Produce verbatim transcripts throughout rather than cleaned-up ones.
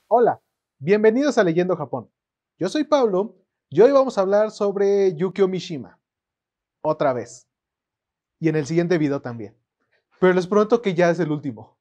Hola, bienvenidos a Leyendo Japón. Yo soy Pablo y hoy vamos a hablar sobre Yukio Mishima. Otra vez. Y en el siguiente video también. Pero les prometo que ya es el último.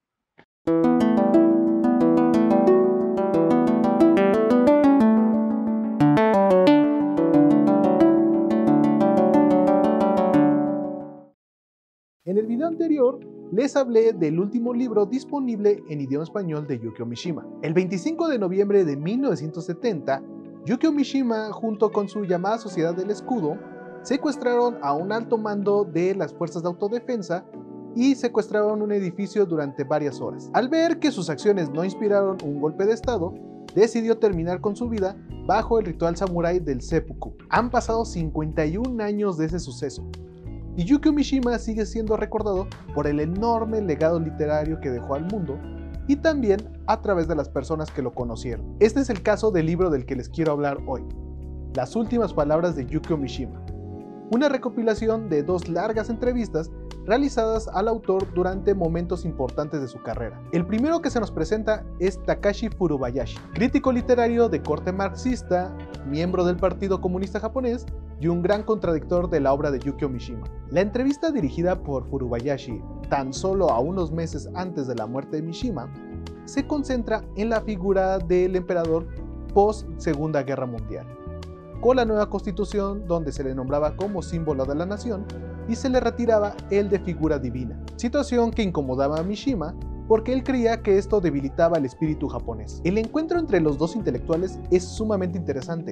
En el video anterior les hablé del último libro disponible en idioma español de Yukio Mishima. El veinticinco de noviembre de mil novecientos setenta, Yukio Mishima, junto con su llamada Sociedad del Escudo, secuestraron a un alto mando de las fuerzas de autodefensa y secuestraron un edificio durante varias horas. Al ver que sus acciones no inspiraron un golpe de estado, decidió terminar con su vida bajo el ritual samurái del seppuku. Han pasado cincuenta y un años de ese suceso, y Yukio Mishima sigue siendo recordado por el enorme legado literario que dejó al mundo y también a través de las personas que lo conocieron. Este es el caso del libro del que les quiero hablar hoy, Las últimas palabras de Yukio Mishima, una recopilación de dos largas entrevistas realizadas al autor durante momentos importantes de su carrera. El primero que se nos presenta es Takashi Furubayashi, crítico literario de corte marxista, miembro del Partido Comunista Japonés y un gran contradictor de la obra de Yukio Mishima. La entrevista, dirigida por Furubayashi tan solo a unos meses antes de la muerte de Mishima, se concentra en la figura del emperador post Segunda Guerra Mundial, con la nueva constitución donde se le nombraba como símbolo de la nación y se le retiraba el de figura divina, situación que incomodaba a Mishima porque él creía que esto debilitaba el espíritu japonés. El encuentro entre los dos intelectuales es sumamente interesante,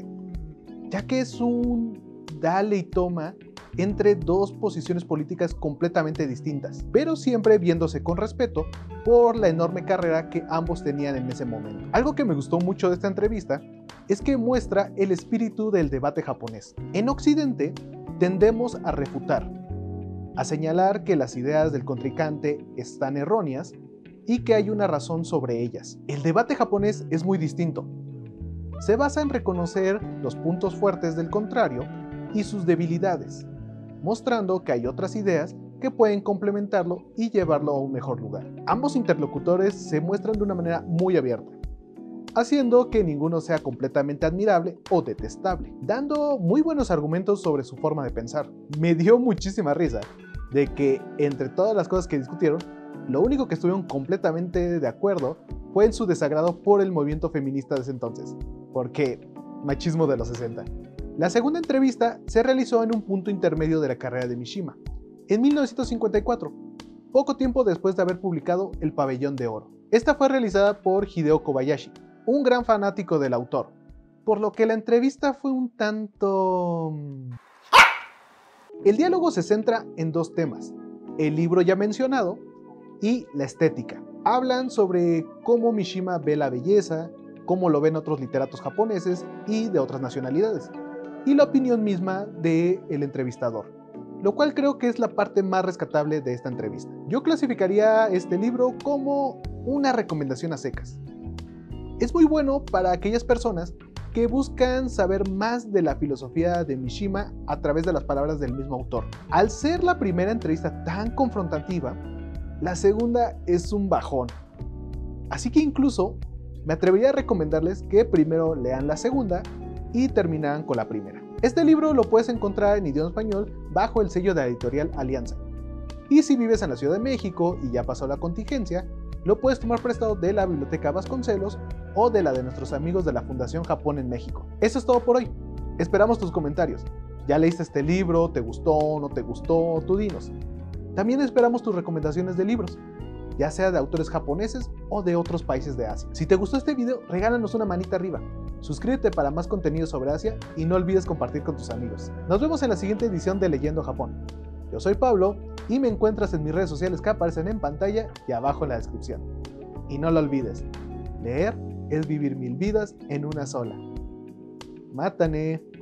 ya que es un dale y toma entre dos posiciones políticas completamente distintas, pero siempre viéndose con respeto por la enorme carrera que ambos tenían en ese momento. Algo que me gustó mucho de esta entrevista es que muestra el espíritu del debate japonés. En Occidente tendemos a refutar, a señalar que las ideas del contrincante están erróneas y que hay una razón sobre ellas. El debate japonés es muy distinto. Se basa en reconocer los puntos fuertes del contrario y sus debilidades, mostrando que hay otras ideas que pueden complementarlo y llevarlo a un mejor lugar. Ambos interlocutores se muestran de una manera muy abierta, haciendo que ninguno sea completamente admirable o detestable, dando muy buenos argumentos sobre su forma de pensar. Me dio muchísima risa de que entre todas las cosas que discutieron, lo único que estuvieron completamente de acuerdo fue en su desagrado por el movimiento feminista de ese entonces, porque machismo de los sesenta. La segunda entrevista se realizó en un punto intermedio de la carrera de Mishima, en mil novecientos cincuenta y cuatro, poco tiempo después de haber publicado El Pabellón de Oro. Esta fue realizada por Hideo Kobayashi, un gran fanático del autor, por lo que la entrevista fue un tanto... El diálogo se centra en dos temas, el libro ya mencionado y la estética. Hablan sobre cómo Mishima ve la belleza, cómo lo ven otros literatos japoneses y de otras nacionalidades, y la opinión misma del entrevistador, lo cual creo que es la parte más rescatable de esta entrevista. Yo clasificaría este libro como una recomendación a secas. Es muy bueno para aquellas personas que buscan saber más de la filosofía de Mishima a través de las palabras del mismo autor. Al ser la primera entrevista tan confrontativa, la segunda es un bajón. Así que incluso me atrevería a recomendarles que primero lean la segunda y terminaran con la primera. Este libro lo puedes encontrar en idioma español bajo el sello de la editorial Alianza. Y si vives en la Ciudad de México y ya pasó la contingencia, lo puedes tomar prestado de la Biblioteca Vasconcelos o de la de nuestros amigos de la Fundación Japón en México. Eso es todo por hoy. Esperamos tus comentarios. ¿Ya leíste este libro? ¿Te gustó? ¿No te gustó? Tú dinos. También esperamos tus recomendaciones de libros, ya sea de autores japoneses o de otros países de Asia. Si te gustó este video, regálanos una manita arriba. Suscríbete para más contenido sobre Asia y no olvides compartir con tus amigos. Nos vemos en la siguiente edición de Leyendo Japón. Yo soy Pablo y me encuentras en mis redes sociales que aparecen en pantalla y abajo en la descripción. Y no lo olvides, leer es vivir mil vidas en una sola. ¡Mátane!